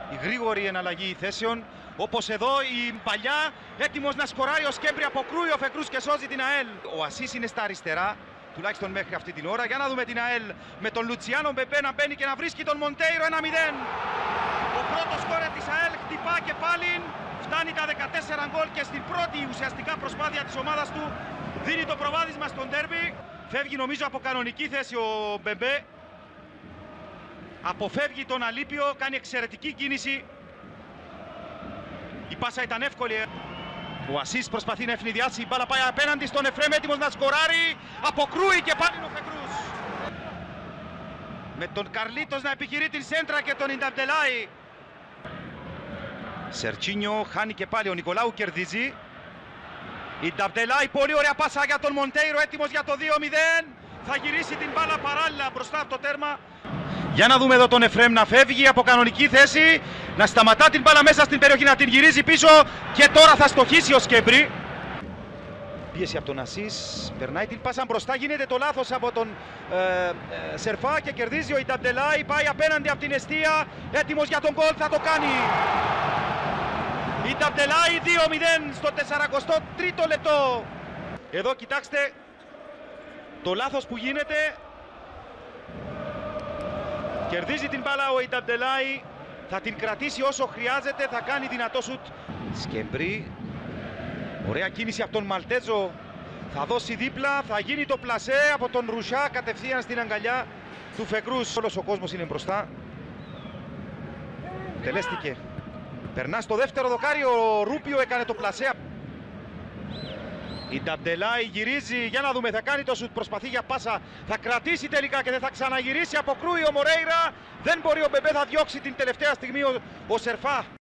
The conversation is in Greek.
η γρήγορη εναλλαγή θέσεων. Όπως εδώ η παλιά, έτοιμος να σκοράρει ο Σκέμπρη, αποκρούει ο Φεκρούς και σώζει την ΑΕΛ. Ο Ασίς είναι στα αριστερά, τουλάχιστον μέχρι αυτή την ώρα. Για να δούμε την ΑΕΛ με τον Λουτσιάνο Μπεμπέ να μπαίνει και να βρίσκει τον Μοντέιρο 1-0. Ο πρώτος σκόρερ της ΑΕΛ χτυπά και πάλι. Φτάνει τα 14 γκολ και στην πρώτη ουσιαστικά προσπάθεια της ομάδας του δίνει το προβάδισμα στον ντέρμπι. Φεύγει νομίζω από κανονική θέση ο Μπεμπέ. Αποφεύγει τον Αλίπιο, κάνει εξαιρετική κίνηση. Η πάσα ήταν εύκολη. Ο Ασίς προσπαθεί να ευνηδιάσει, η μπάλα πάει απέναντι στον Εφρέμ, έτοιμος να σκοράρει. Αποκρούει και πάλι ο Φεκρούς. Με τον Καρλίτος να επιχειρεί την σέντρα και τον Ινταμπτελάι. Σερτσίνιο χάνει και πάλι, ο Νικολάου κερδίζει. Ινταμπτελάι, πολύ ωραία πάσα για τον Μοντέιρο, έτοιμος για το 2-0. Θα γυρίσει την μπάλα παράλληλα μπροστά από το τέρμα. Για να δούμε εδώ τον Εφρέμ να φεύγει από κανονική θέση, να σταματά την μπάλα μέσα στην περιοχή, να την γυρίζει πίσω και τώρα θα στοχίσει ο Σκέμπρη. Πίεση από τον Ασίς, περνάει την πάσα μπροστά, γίνεται το λάθος από τον Σερφά και κερδίζει ο Ινταμπτελάι, πάει απέναντι από την εστία, έτοιμος για τον γκολ, θα το κάνει. Ινταμπτελάι 2-0 στο 43ο λεπτό. Εδώ κοιτάξτε το λάθος που γίνεται. Κερδίζει την μπάλα ο Ινταμπτελάι, θα την κρατήσει όσο χρειάζεται, θα κάνει δυνατό σουτ. Σκέμπρη, ωραία κίνηση από τον Μαλτέζο, θα δώσει δίπλα, θα γίνει το πλασέ από τον Ρουσιά κατευθείαν στην αγκαλιά του Φεκρούς. Όλος ο κόσμος είναι μπροστά. Τελέστηκε. Περνά στο δεύτερο δοκάρι, ο Ρούπιο έκανε το πλασέ. Ινταμπτελάι γυρίζει, για να δούμε, θα κάνει το σουτ, προσπαθεί για πάσα, θα κρατήσει τελικά και δεν θα ξαναγυρίσει, αποκρούει ο Μορέιρα, δεν μπορεί ο Μπεμπέ, θα διώξει την τελευταία στιγμή ο Σερφά.